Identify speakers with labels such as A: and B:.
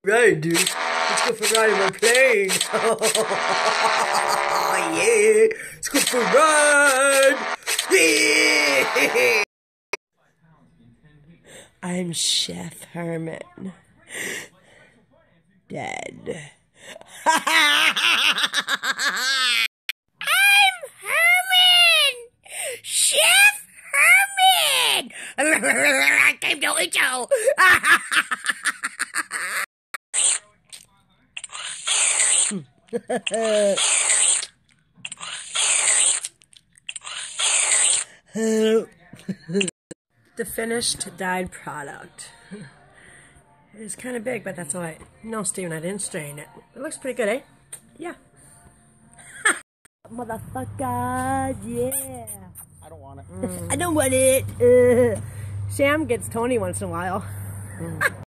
A: Right, dude. Let's go for a ride in my plane. Yeah. Let's go for a ride. Yeah. I'm Chef Herman. Dead. I'm Herman! Chef Herman! I came to eat you! The finished dyed product. It's kind of big, but that's alright. No, Steven, I didn't strain it. It looks pretty good, eh? Yeah. Motherfucker, yeah.
B: I don't want it.
A: I don't want it. Sam gets Tony once in a while.